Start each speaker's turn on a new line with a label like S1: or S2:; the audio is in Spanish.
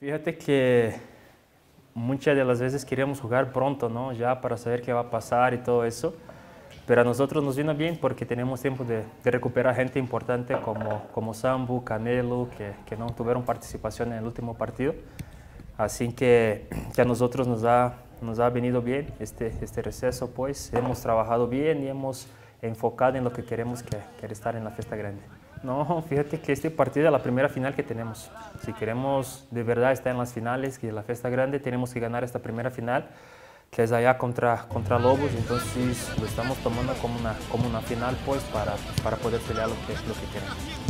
S1: Fíjate que muchas de las veces queríamos jugar pronto, ¿no? Ya para saber qué va a pasar y todo eso. Pero a nosotros nos vino bien porque tenemos tiempo de recuperar gente importante como Sambu, Canelo, que no tuvieron participación en el último partido. Así que a nosotros nos ha venido bien este receso, pues hemos trabajado bien y hemos enfocado en lo que queremos, que es estar en la fiesta grande. No, fíjate que este partido es la primera final que tenemos. Si queremos de verdad estar en las finales, que es la fiesta grande, tenemos que ganar esta primera final, que es allá contra Lobos. Entonces lo estamos tomando como una final, pues, para poder pelear lo que queremos.